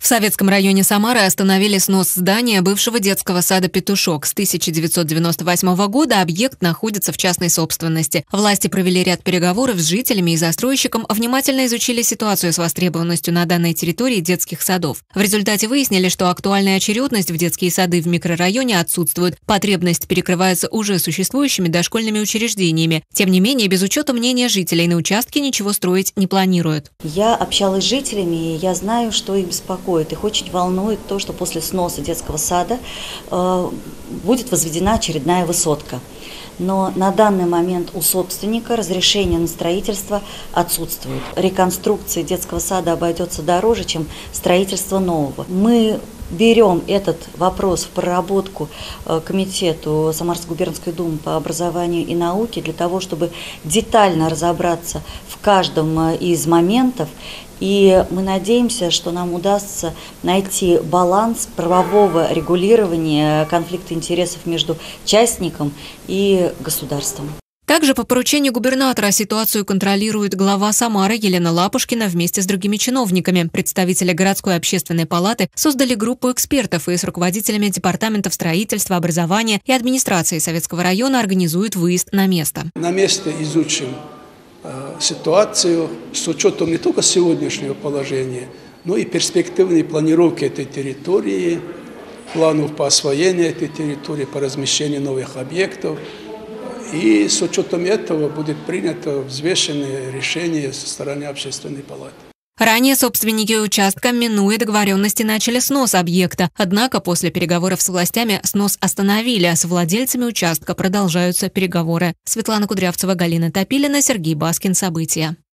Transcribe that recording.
В Советском районе Самары остановили снос здания бывшего детского сада «Петушок». С 1998 года объект находится в частной собственности. Власти провели ряд переговоров с жителями и застройщиком, внимательно изучили ситуацию с востребованностью на данной территории детских садов. В результате выяснили, что актуальная очередность в детские сады в микрорайоне отсутствует. Потребность перекрывается уже существующими дошкольными учреждениями. Тем не менее, без учета мнения жителей на участке ничего строить не планируют. Я общалась с жителями, и я знаю, что их беспокоит. Их очень волнует то, что после сноса детского сада будет возведена очередная высотка. Но на данный момент у собственника разрешение на строительство отсутствует. Реконструкция детского сада обойдется дороже, чем строительство нового. Мы берем этот вопрос в проработку комитету Самарской губернской думы по образованию и науке для того, чтобы детально разобраться в каждом из моментов. И мы надеемся, что нам удастся найти баланс правового регулирования конфликта интересов между частником и государством. Также по поручению губернатора ситуацию контролирует глава Самары Елена Лапушкина вместе с другими чиновниками. Представители городской общественной палаты создали группу экспертов и с руководителями департаментов строительства, образования и администрации Советского района организуют выезд на место. На месте изучим ситуацию с учетом не только сегодняшнего положения, но и перспективной планировки этой территории, планов по освоению этой территории, по размещению новых объектов. И с учетом этого будет принято взвешенное решение со стороны общественной палаты. Ранее собственники участка, минуя договоренности, начали снос объекта. Однако после переговоров с властями снос остановили, а с владельцами участка продолжаются переговоры. Светлана Кудрявцева, Галина Топилина, Сергей Баскин. События.